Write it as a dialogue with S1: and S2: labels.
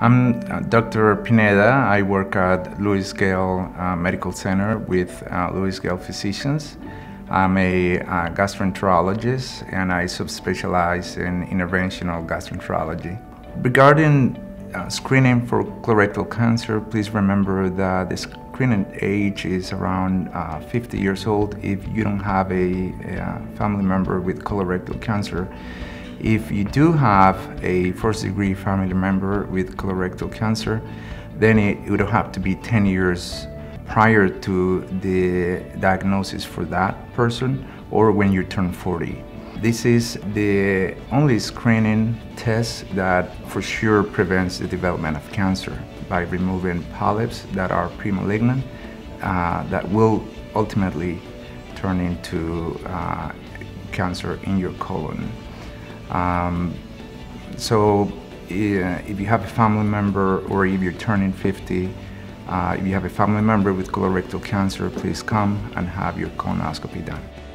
S1: I'm Dr. Pineda. I work at LewisGale Medical Center with LewisGale physicians. I'm a gastroenterologist and I subspecialize in interventional gastroenterology. Regarding screening for colorectal cancer, please remember that the screening age is around 50 years old if you don't have a family member with colorectal cancer. If you do have a first-degree family member with colorectal cancer, then it would have to be 10 years prior to the diagnosis for that person or when you turn 40. This is the only screening test that for sure prevents the development of cancer by removing polyps that are pre-malignant that will ultimately turn into cancer in your colon. So if you have a family member or if you're turning 50, if you have a family member with colorectal cancer, please come and have your colonoscopy done.